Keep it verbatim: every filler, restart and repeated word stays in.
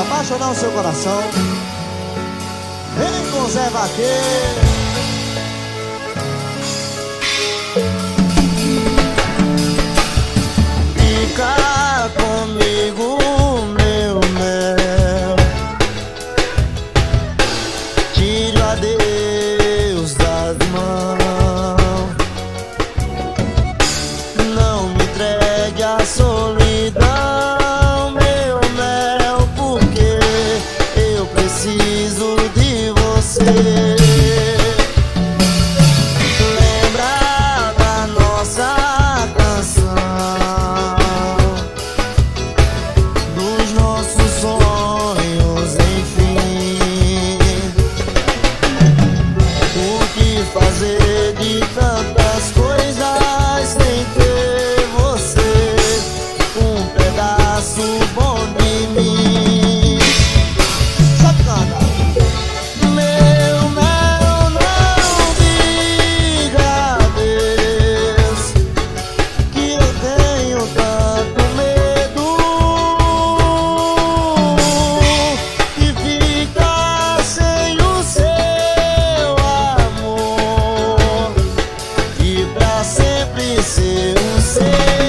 apaixonar o seu coração. Vem com Zé Vaqueiro. Fica comigo, meu mel. Tire o adeus das mãos. Não me entregue a solidão, meu mel, porque eu preciso de você. Lembra da nossa canção, dos nossos sonhos, enfim. O que fazer de tantas coisas sem ter você, um pedaço bom de mim. Sacana. Meu mel, não diga adeus, que eu tenho tanto medo de ficar sem o seu amor e pra sempre ser o seu.